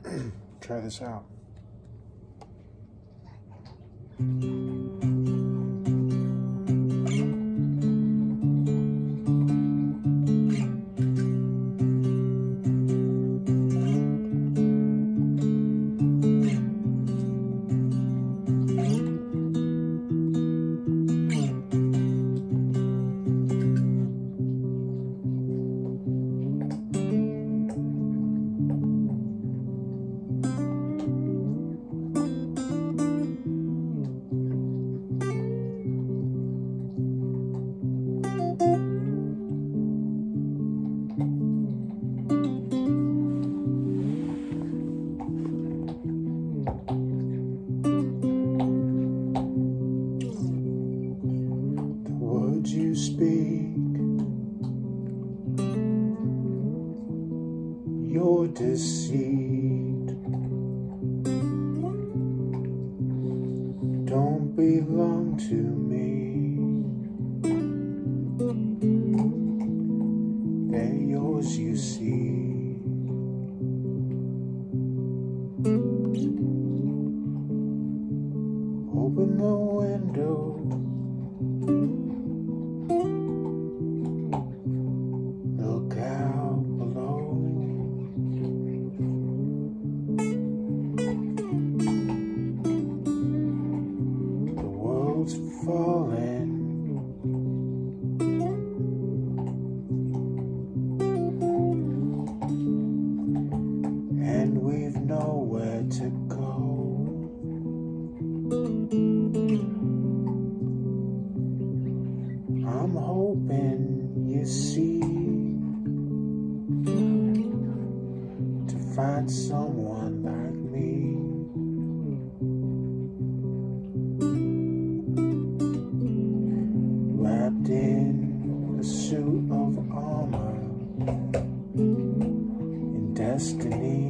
Try this out. You speak, your deceit don't belong to me. They're yours, you see. Open the window, look out below. The world's falling, and we've nowhere to go. I'm hoping you see, to find someone like me. Wrapped in a suit of armor, in destiny.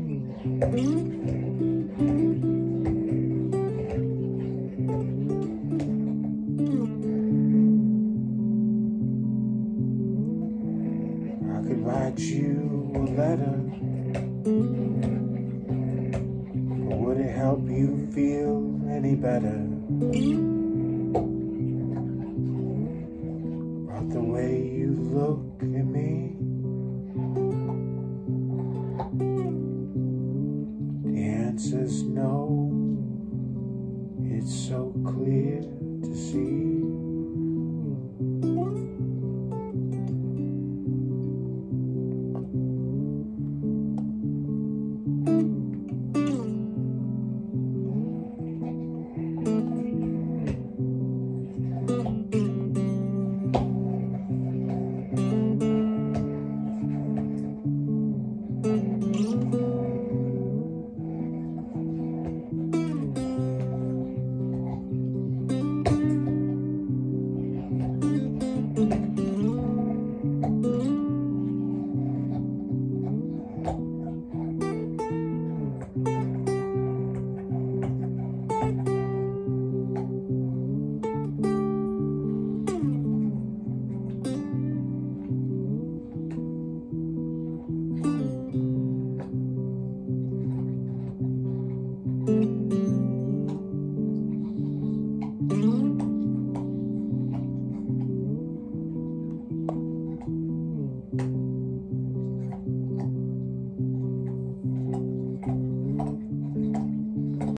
I could write you a letter, but would it help you feel any better about the way you look at me? The answer's no, it's so clear to see.